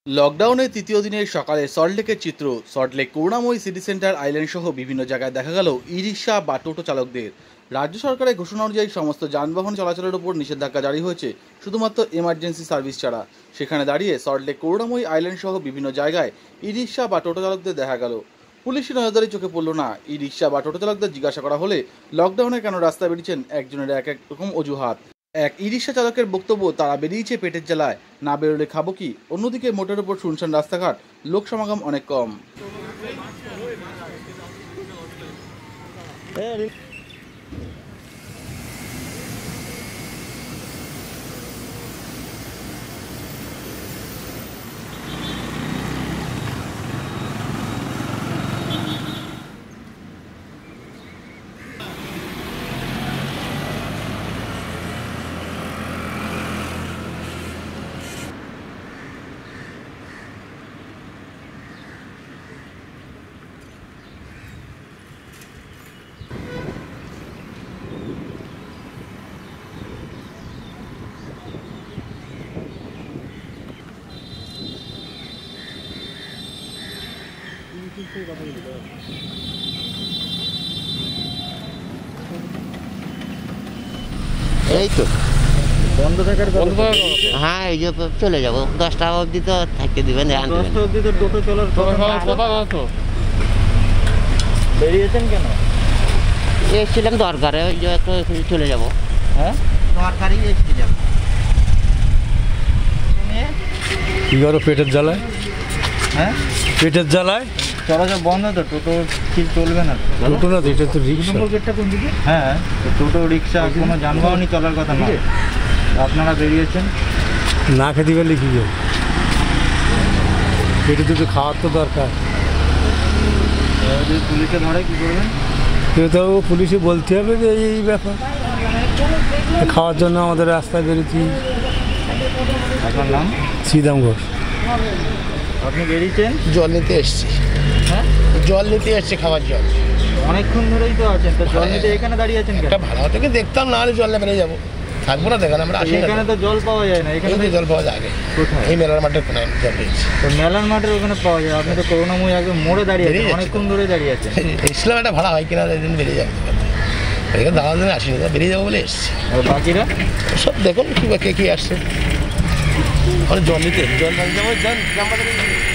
লকডাউনের তৃতীয় দিনের সকালে সল্টলেকের চিত্র। Salt Lake Karunamoyee city centre island সহ বিভিন্ন জায়গায় দেখা গেল ই রিক্সা বা টোটো চালকদের। রাজ্য সরকারের ঘোষণা অনুযায়ী সমস্ত যানবাহন চলাচলের উপর নিষেধাজ্ঞা জারি হয়েছে, শুধুমাত্র এমার্জেন্সি সার্ভিস ছাড়া। সেখানে দাঁড়িয়ে সল্টলেক করুণাময়ী আইল্যান্ড সহ বিভিন্ন জায়গায় ই রিক্সা বা টোটো চালকদের দেখা গেল। পুলিশি নজরদারি চোখে পড়ল না। ই রিক্সা বা টোটো চালকদের জিজ্ঞাসা করা হলে লকডাউনে কেন রাস্তায় বেরিয়েছেন, একজনের এক এক রকম অজুহাত। এক ই রিক্সা চালকের বক্তব্য, তারা বেরিয়েছে পেটের জ্বালায়, না বেরোলে খাবো কি। অন্যদিকে মোটের উপর শুনশান রাস্তাঘাট, লোক সমাগম অনেক কম। এই তো বন্ধ থাকার হ্যাঁ, এই যে চলে যাবো 10টা অবধি তো থাকতে দিবেন। 10টা অবধি তো টোটো চলার কথা তো। বেরিয়েছেন কেন? এসেছিলাম দরকারে, ওই যে একটু চলে যাবো। হ্যাঁ, দরকারই এসেছিলাম। কি করো পেটের জ্বালায়? হ্যাঁ, পেটের জ্বালায় চলাচল বন্ধ তো, টোটো কি চলবে না? টোটো না, এটা তো রিক্সা। গেটটা কোন দিকে? হ্যাঁ, তো টোটো রিক্সা কোনো যানবাহনই চলার কথা না। আপনারা বেরিয়েছেন না খেতে পারলে কি হবে? পেটে দুটো খাওয়ার তো দরকার। যদি পুলিশে ধরে কি করবেন? কেউ তো পুলিশে বলতে হবে যে এই ব্যাপার, খাওয়ার জন্য আমাদের রাস্তায় বেরোচ্ছি। আপনার নাম? শ্রীদাম ঘোষ। আপনি বেরিয়েছেন? জল নিতে এসছি। হ্যাঁ, জল নিতে এসছি, খাবার জল। অনেকক্ষণ ধরেই তো আছেন, তো জল নিতে এখানে দাঁড়িয়ে আছেন কেন? একটা ভাড়া থেকে দেখতাম, না হলে জল নেবে নিয়ে যাবো, থাকবো না দেখেন। আমরা আসি না, এখানে তো জল পাওয়া যায় না। এখানে এখানে জল পাওয়া যায় আগে। কোথায়? এই মেলার মাঠের কোনায় জল পেয়েছি। তো মেলার মাঠের ওখানে পাওয়া যায়। আপনি তো করুণাময়ী একদম মোড়ে দাঁড়িয়ে আছেন, বেরিয়ে যাচ্ছি। অনেকক্ষণ ধরে দাঁড়িয়ে আছেন। এসছিলাম একটা ভাড়া হয় কিনা, এদিন বেরিয়ে যাবো। এখানে দাঁড়ানোর জন্য আসিনি, বেরিয়ে যাবো বলে এসছি। আর বাকিরা সব দেখুন কি বা কে কি আসছে। জল নিতে, জল যাবো, জল